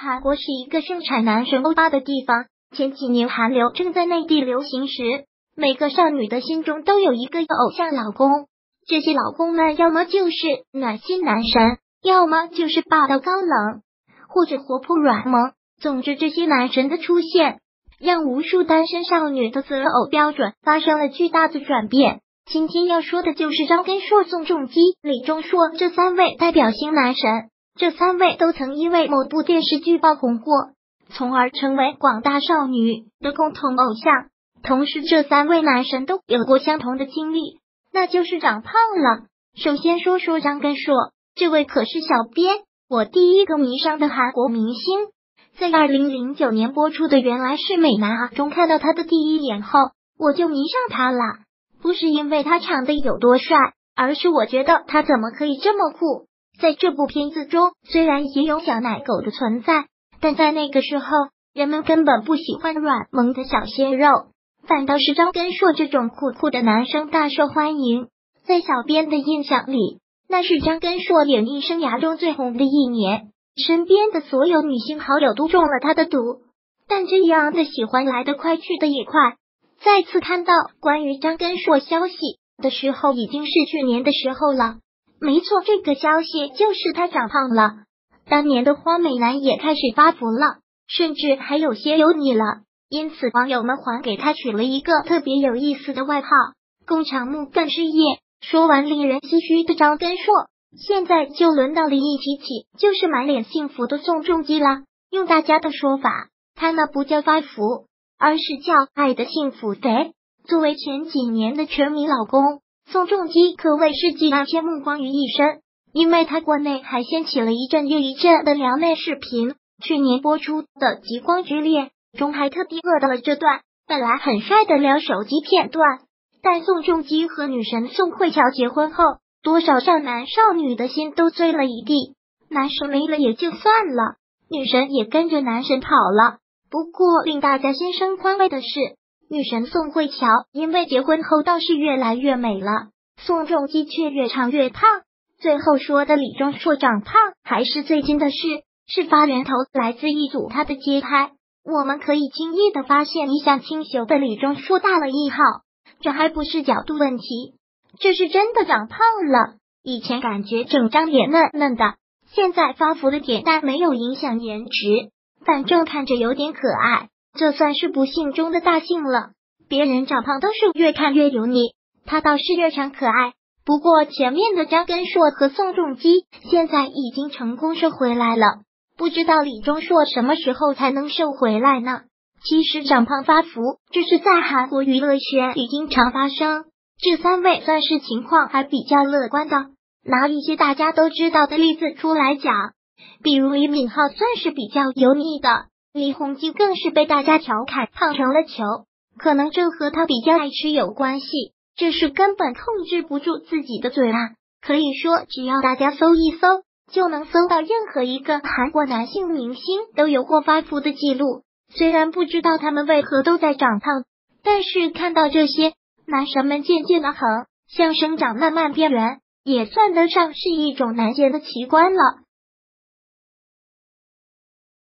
韩国是一个盛产男神欧巴的地方，前几年韩流正在内地流行时，每个少女的心中都有一个偶像老公。这些老公们要么就是暖心男神，要么就是霸道高冷，或者活泼软萌。总之，这些男神的出现，让无数单身少女的择偶标准发生了巨大的转变。今天要说的就是张根硕、宋仲基、李钟硕这三位代表性男神。这三位都曾因为某部电视剧爆红过，从而成为广大少女的共同偶像。同时，这三位男神都有过相同的经历，那就是长胖了。首先说说张根硕，这位可是小编我第一个迷上的韩国明星。在2009年播出的《原来是美男啊》中看到他的第一眼后，我就迷上他了。不是因为他长得有多帅，而是我觉得他怎么可以这么酷。在这部片子中，虽然也有小奶狗的存在，但在那个时候，人们根本不喜欢软萌的小鲜肉，反倒是张根硕这种酷酷的男生大受欢迎。在小编的印象里，那是张根硕演艺生涯中最红的一年，身边的所有女性好友都中了他的毒。但这样的喜欢来得快，去得也快。再次看到关于张根硕消息的时候，已经是去年的时候了。没错，这个消息就是他长胖了。当年的花美男也开始发福了，甚至还有些油腻了，因此网友们还给他取了一个特别有意思的外号——工厂木干事业。说完令人唏嘘的张根硕，现在就轮到了一提起就是满脸幸福的宋仲基了。用大家的说法，他那不叫发福，而是叫爱的幸福肥。作为前几年的全民老公，宋仲基可谓是集万千目光于一身，因为他国内还掀起了一阵又一阵的撩妹视频。去年播出的《极光之恋》中还特地恶到了这段本来很帅的撩手机片段。但宋仲基和女神宋慧乔结婚后，多少少男少女的心都碎了一地。男神没了也就算了，女神也跟着男神跑了。不过令大家心生宽慰的是，女神宋慧乔因为结婚后倒是越来越美了，宋仲基却越长越胖。最后说的李钟硕长胖还是最近的事，事发源头来自一组他的街拍。我们可以轻易的发现一向清秀的李钟硕大了1号，这还不是角度问题，这是真的长胖了。以前感觉整张脸嫩嫩的，现在发福的点但没有影响颜值，反正看着有点可爱，这算是不幸中的大幸了。别人长胖都是越看越油腻，他倒是越长可爱。不过前面的张根硕和宋仲基现在已经成功瘦回来了，不知道李钟硕什么时候才能瘦回来呢？其实长胖发福这是在韩国娱乐圈里经常发生，这三位算是情况还比较乐观的。拿一些大家都知道的例子出来讲，比如李敏镐算是比较油腻的，李弘基更是被大家调侃胖成了球，可能这和他比较爱吃有关系，这是根本控制不住自己的嘴啊。可以说只要大家搜一搜，就能搜到任何一个韩国男性明星都有过发福的记录。虽然不知道他们为何都在长胖，但是看到这些男神们渐渐的横向生长慢慢变圆，也算得上是一种难见的奇观了。